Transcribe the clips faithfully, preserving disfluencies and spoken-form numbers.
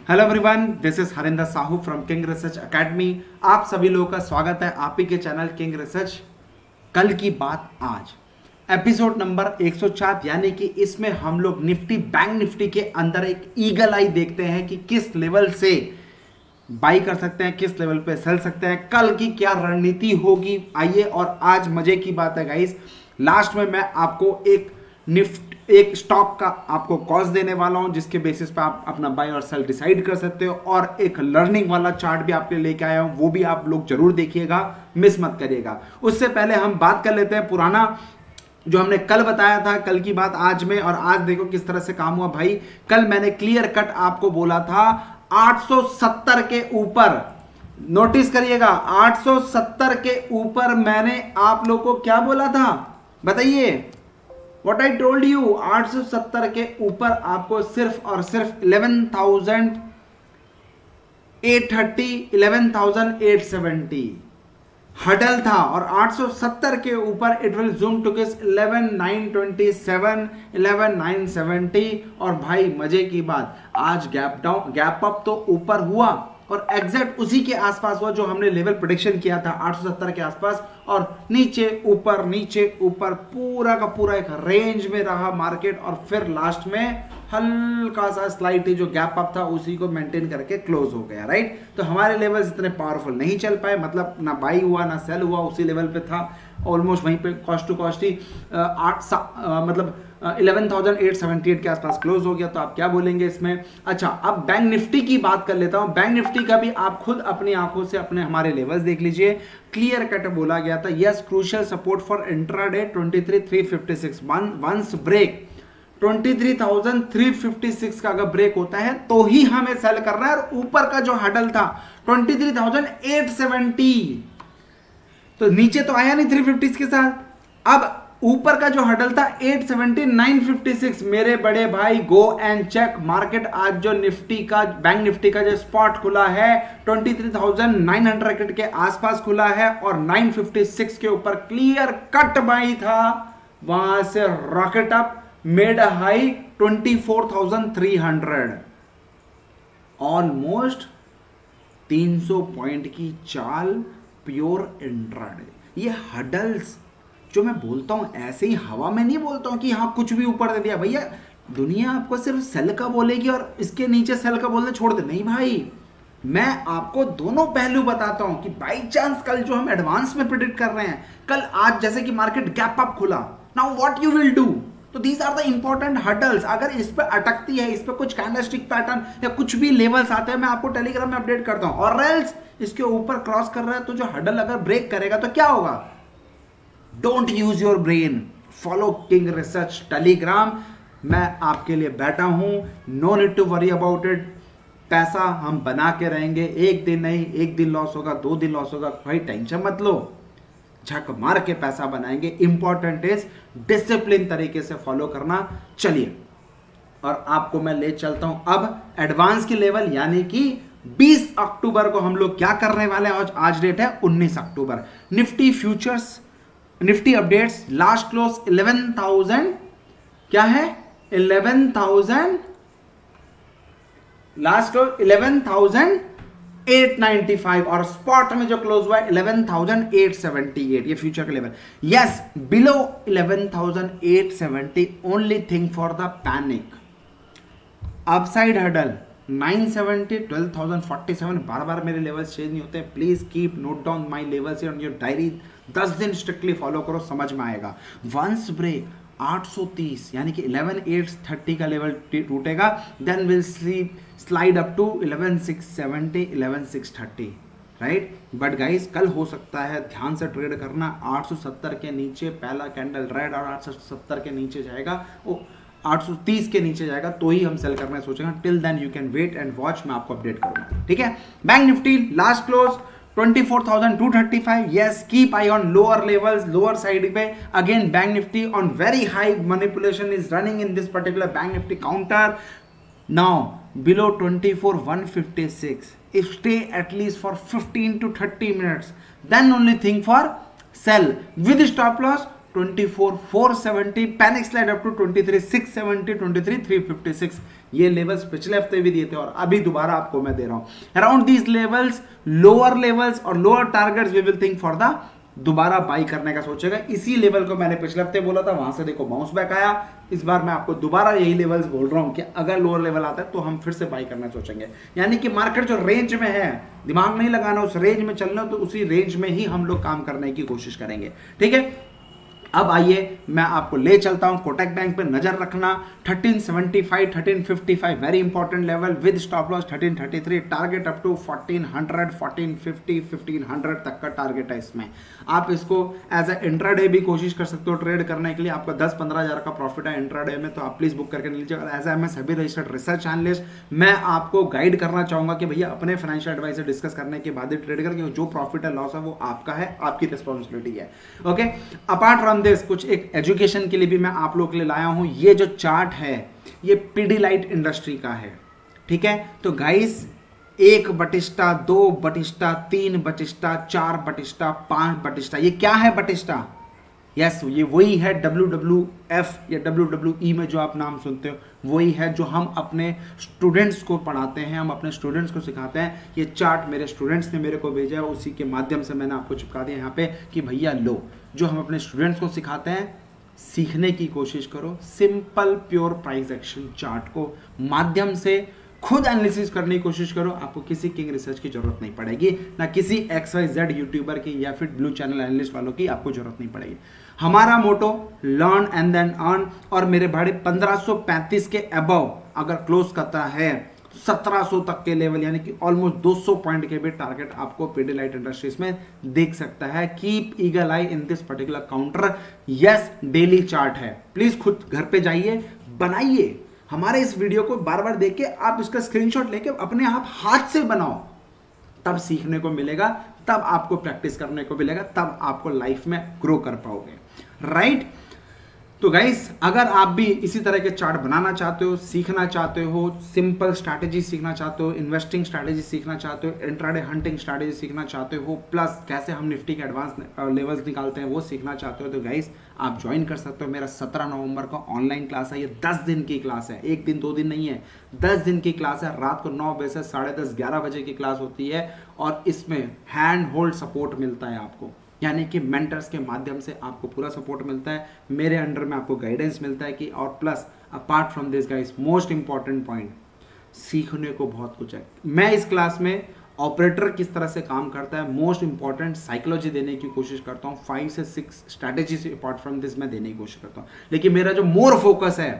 Hello everyone, this is Harinder Sahu from King Research Academy. आप सभी लोगों का स्वागत है आप ही के चैनल किंग रिसर्च। कल की बात आज, एपिसोड नंबर एक सौ चार, यानी कि इसमें हम लोग निफ्टी बैंक निफ्टी के अंदर एक ईगल आई देखते हैं कि किस लेवल से बाई कर सकते हैं, किस लेवल पे सेल सकते हैं, कल की क्या रणनीति होगी। आइए, और आज मजे की बात है गाइस, लास्ट में मैं आपको एक निफ्ट एक स्टॉक का आपको कॉस्ट देने वाला हूं, जिसके बेसिस पे आप अपना बाय और सेल डिसाइड कर सकते हो, और एक लर्निंग वाला चार्ट भी आपके लेके आया हूं, वो भी आप लोग जरूर देखिएगा, मिस मत करिएगा। उससे पहले हम बात कर लेते हैं पुराना जो हमने कल बताया था, कल की बात आज में, और आज देखो किस तरह से काम हुआ भाई। कल मैंने क्लियर कट आपको बोला था आठ सौ सत्तर के ऊपर, नोटिस करिएगा, आठ सौ सत्तर के ऊपर मैंने आप लोग को क्या बोला था, बताइए। What I told you, आठ सौ सत्तर के ऊपर आपको सिर्फ और सिर्फ ग्यारह हज़ार आठ सौ तीस, ग्यारह हज़ार आठ सौ सत्तर हडल था, और आठ सौ सत्तर के ऊपर इट विल जूम टू किस ग्यारह हज़ार नौ सौ सत्ताईस, ग्यारह हज़ार नौ सौ सत्तर। और भाई मजे की बात, आज गैप डाउन गैप अप तो ऊपर हुआ, और एग्जैक्ट उसी के आसपास हुआ जो हमने लेवल प्रेडिक्शन किया था, आठ सौ सत्तर के आसपास, और नीचे ऊपर नीचे ऊपर पूरा का पूरा एक रेंज में रहा मार्केट, और फिर लास्ट में हल्का सा स्लाइटली जो गैप अप था उसी को मेंटेन करके क्लोज हो गया, राइट। तो हमारे लेवल्स इतने पावरफुल नहीं चल पाए, मतलब ना बाई हुआ ना सेल हुआ, उसी लेवल पे था, ऑलमोस्ट वहीं पे कॉस्ट टू कॉस्ट ही आठ मतलब ग्यारह हज़ार आठ सौ अठहत्तर के आसपास क्लोज हो गया। तो आप क्या बोलेंगे इसमें। अच्छा, अब बैंक निफ्टी की बात कर लेता हूं। बैंक निफ्टी का भी आप खुद अपनी आंखों से अपने हमारे लेवल्स देख लीजिए। क्लियर कट बोला गया था, yes crucial support for intraday तेईस हज़ार तीन सौ छप्पन, वंस ब्रेक तेईस हज़ार तीन सौ छप्पन का अगर ब्रेक होता है तो ही हमें सेल करना है। और ऊपर का जो हडल था तेईस हज़ार आठ सौ सत्तर, तो नीचे तो आया नहीं तीन सौ पचास के साथ। अब ऊपर का जो हडल था आठ सौ सत्तर, नौ सौ छप्पन, मेरे बड़े भाई गो एंड चेक मार्केट। आज जो निफ्टी का बैंक निफ्टी का जो स्पॉट खुला है तेईस हज़ार नौ सौ के आसपास खुला है, और नौ सौ छप्पन के ऊपर क्लियर कट बाई था, वहां से rocket up, made a high चौबीस हज़ार तीन सौ, ऑलमोस्ट तीन सौ पॉइंट की चाल, प्योर इंट्राडे। ये हडल्स जो मैं बोलता हूं ऐसे ही हवा में नहीं बोलता हूं कि हाँ कुछ भी ऊपर दे दिया। भैया दुनिया आपको सिर्फ सेल का बोलेगी और इसके नीचे सेल का बोलने छोड़ दे, नहीं भाई, मैं आपको दोनों पहलू बताता हूं कि बाई चांस कल जो हम एडवांस में प्रिडिक्ट कर रहे हैं, कल आज जैसे कि मार्केट गैप अप खुला, now what you will do. तो these are the important hurdles. अगर इस पे अटकती है, इस पे कुछ कैंडलस्टिक पैटर्न या कुछ भी लेवल्स आते हैं, मैं आपको टेलीग्राम में अपडेट करता हूं, और एल्स इसके ऊपर क्रॉस कर रहा है तो जो हडल अगर ब्रेक करेगा तो क्या होगा। Don't use your brain, follow King Research Telegram. मैं आपके लिए बैठा हूं, no need to worry about it. पैसा हम बना के रहेंगे, एक दिन नहीं, एक दिन लॉस होगा, दो दिन लॉस होगा, भाई टेंशन मत लो, झक मार के पैसा बनाएंगे। इंपॉर्टेंट इज डिसिप्लिन तरीके से फॉलो करना। चलिए, और आपको मैं ले चलता हूं अब एडवांस की लेवल, यानी कि बीस अक्टूबर को हम लोग क्या करने वाले हैं। आज आज डेट है उन्नीस अक्टूबर। Nifty futures, Nifty updates, last close ग्यारह हज़ार, क्या है ग्यारह हज़ार, लास्ट क्लोज ग्यारह हज़ार आठ सौ पचानवे, और स्पॉट में जो क्लोज हुआ है ग्यारह हज़ार आठ सौ अठहत्तर, ये फ्यूचर का लेवल। यस, बिलो ग्यारह हज़ार आठ सौ सत्तर, only thing for the panic, upside hurdle नौ सौ सत्तर, बारह हज़ार सैंतालीस, बार बार मेरे लेवल्स चेंज नहीं होते, please keep note down my levels on your diary. दस दिन स्ट्रिक्टली फॉलो करो, समझ में आएगा। वंस ब्रेक आठ सौ तीस, यानी कि ग्यारह हज़ार आठ सौ तीस का लेवल टूटेगा, then will sleep slide up to ग्यारह हज़ार छह सौ सत्तर, ग्यारह हज़ार छह सौ तीस, राइट। बट गाइस कल हो सकता है, ध्यान से ट्रेड करना, आठ सौ सत्तर के नीचे पहला कैंडल रेड और आठ सौ सत्तर के नीचे जाएगा, वो आठ सौ तीस के नीचे जाएगा तो ही हम सेल करना सोचेंगे। Till then you can wait and watch, मैं आपको अपडेट करूंगा, ठीक है। बैंक निफ्टी लास्ट क्लोज चौबीस हज़ार दो सौ पैंतीस, yes keep eye on lower levels, lower side पे। Again bank Nifty on very high manipulation is running in this particular bank Nifty counter. Now below twenty-four one fifty-six, if stay at least for fifteen to thirty minutes, then only think for sell with stop loss twenty-four four seventy, panic slide up to twenty-three six seventy, twenty-three three fifty-six. ये levels पिछले हफ्ते भी दिए थे और अभी दोबारा आपको मैं दे रहा हूं। Around these levels, lower levels और lower targets we will think for the दोबारा बाई करने का सोचेगा। इसी लेवल को मैंने पिछले हफ्ते बोला था, वहां से देखो बाउंस बैक आया। इस बार मैं आपको दोबारा यही लेवल्स बोल रहा हूं कि अगर लोअर लेवल आता है तो हम फिर से बाई करना सोचेंगे। यानी कि मार्केट जो रेंज में है, दिमाग नहीं लगाना, उस रेंज में चलना, तो उसी रेंज में ही हम लोग काम करने की कोशिश करेंगे। ठीक है, अब आइए मैं आपको ले चलता हूं कोटक बैंक पे नजर रखना। Thirteen seventy five, thirteen fifty five very important level with stop loss thirteen thirty three, target up to fourteen hundred, fourteen fifty, fifteen hundred तक का टारगेट है इसमें। आप इसको एज ए इंट्राडे भी कोशिश कर सकते हो ट्रेड करने के लिए। आपका दस पंद्रह हजार का प्रॉफिट है इंट्राडे में, तो आप प्लीज बुक करके लीजिए। और एज ए मैं सभी रजिस्टर्ड रिसर्च एनालिस्ट, मैं आपको गाइड करना चाहूंगा कि भैया अपने फाइनेंशियल एडवाइस से डिस्कस करने के बाद ही ट्रेड करके जो प्रॉफिट है लॉस है वो आपका है, आपकी रिस्पॉन्सिबिलिटी है। ओके, अपार्ट फ्रॉम दिस कुछ एक एजुकेशन के लिए भी मैं आप लोगों के लिए लाया हूं। ये जो चार्ट है ये पीडीलाइट इंडस्ट्री का है। ठीक है, तो गाइस एक बटिस्टा, दो बटिस्टा, तीन बटिस्टा, चार बटिस्टा, पांच बटिस्टा, ये क्या है बटिस्टा? यस yes, ये वही है डब्ल्यू डब्ल्यू एफ या डब्ल्यू डब्ल्यू ई में जो आप नाम सुनते हो, वही है जो हम अपने स्टूडेंट्स को पढ़ाते हैं, हम अपने स्टूडेंट्स को सिखाते हैं। ये चार्ट मेरे स्टूडेंट्स ने मेरे को भेजा है, उसी के माध्यम से मैंने आपको चिपका दिया यहाँ पे कि भैया लो, जो हम अपने स्टूडेंट्स को सिखाते हैं सीखने की कोशिश करो। Simple pure price action chart को माध्यम से खुद एनालिसिस करने की कोशिश करो। आपको किसी किंग रिसर्च की जरूरत नहीं पड़ेगी, ना किसी एक्स वाई जेड यूट्यूबर की या फिर ब्लू चैनल एनालिस्ट वालों की आपको जरूरत नहीं पड़ेगी। हमारा motto learn and then earn, और मेरे भाई पंद्रह सौ पैंतीस के अबव अगर क्लोज करता है सत्रह सौ तक के लेवल, यानी कि ऑलमोस्ट दो सौ पॉइंट के भी टारगेट आपको पीडीलाइट इंडस्ट्रीज में देख सकता है। Keep eagle eye in this particular counter. Yes, daily chart है, प्लीज खुद घर पे जाइए, बनाइए। हमारे इस वीडियो को बार बार देख के आप इसका स्क्रीनशॉट लेके अपने आप हाथ से बनाओ, तब सीखने को मिलेगा, तब आपको प्रैक्टिस करने को मिलेगा, तब आपको लाइफ में ग्रो कर पाओगे। Right right? तो गाइस, अगर आप भी इसी तरह के चार्ट बनाना चाहते हो, सीखना चाहते हो, सिंपल स्ट्रैटेजी सीखना चाहते हो, इन्वेस्टिंग स्ट्रैटेजी सीखना चाहते हो, इंट्राडे हंटिंग स्ट्रैटेजी सीखना चाहते हो, प्लस कैसे हम निफ्टी के एडवांस लेवल्स निकालते हैं वो सीखना चाहते हो, तो गाइस आप ज्वाइन कर सकते हो। मेरा सत्रह नवंबर का ऑनलाइन क्लास है। ये दस दिन की क्लास है, एक दिन दो दिन नहीं है, दस दिन की क्लास है। रात को नौ बजे से साढ़े दस ग्यारह बजे की क्लास होती है और इसमें हैंड होल्ड सपोर्ट मिलता है आपको, यानी कि मेंटर्स के माध्यम से आपको पूरा सपोर्ट मिलता है। मेरे अंडर में आपको गाइडेंस मिलता है कि, और plus apart from this guys, most important point, सीखने को बहुत कुछ है। मैं इस क्लास में ऑपरेटर किस तरह से काम करता है, मोस्ट इंपॉर्टेंट साइकोलॉजी देने की कोशिश करता हूँ। फाइव से सिक्स स्ट्रैटेजी से अपार्ट फ्रॉम दिस मैं देने की कोशिश करता हूँ। लेकिन मेरा जो मोर फोकस है,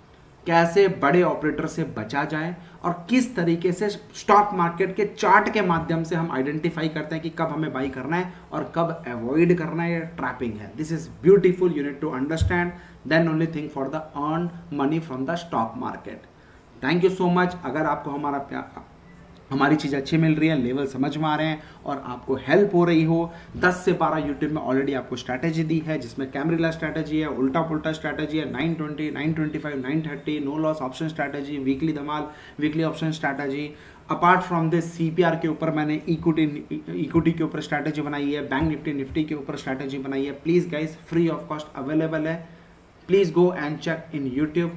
कैसे बड़े ऑपरेटर से बचा जाए और किस तरीके से स्टॉक मार्केट के चार्ट के माध्यम से हम आइडेंटिफाई करते हैं कि कब हमें बाई करना है और कब अवॉइड करना है, ट्रैपिंग है। This is beautiful, you need to understand, then only think for the earn money from the stock market. Thank you so much. अगर आपको हमारा हमारी चीज़ अच्छी मिल रही है, लेवल समझ में आ रहे हैं और आपको हेल्प हो रही हो, दस से बारह यूट्यूब में ऑलरेडी आपको स्ट्रैटेजी दी है, जिसमें कैमरिला स्ट्रैटेजी है, उल्टा पुल्टा स्ट्रैटेजी है, nine twenty, nine twenty five, nine thirty, no loss option strategy, weekly धमाल, weekly option strategy. Apart from this CPR के ऊपर मैंने इक्विटी इक्विटी के ऊपर स्ट्रैटेजी बनाई है, बैंक निफ्टी निफ्टी के ऊपर स्ट्रैटेजी बनाई है। Please guys, free of cost available है, please go and check in YouTube.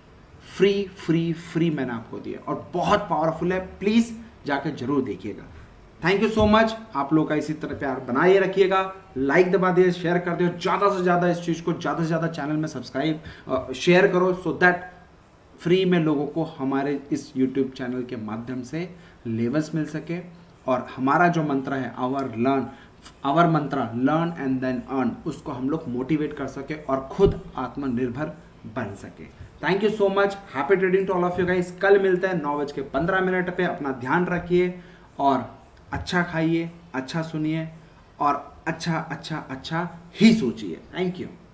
Free free free मैंने आपको दिया और बहुत पावरफुल है, प्लीज़ जाकर जरूर देखिएगा। Thank you so much. आप लोग का इसी तरह प्यार बनाए रखिएगा, लाइक दबा दिए, शेयर कर दियो, ज़्यादा से ज़्यादा इस चीज़ को ज़्यादा से ज़्यादा चैनल में सब्सक्राइब शेयर करो, सो दैट फ्री में लोगों को हमारे इस यूट्यूब चैनल के माध्यम से लेवल्स मिल सके। और हमारा जो मंत्र है, आवर लर्न आवर मंत्र लर्न एंड देन अर्न, उसको हम लोग मोटिवेट कर सके और खुद आत्मनिर्भर बन सके। Thank you so much, happy trading to all of you guys. कल मिलते हैं नौ बज के पंद्रह मिनट पे। अपना ध्यान रखिए और अच्छा खाइए, अच्छा सुनिए और अच्छा अच्छा अच्छा ही सोचिए। Thank you.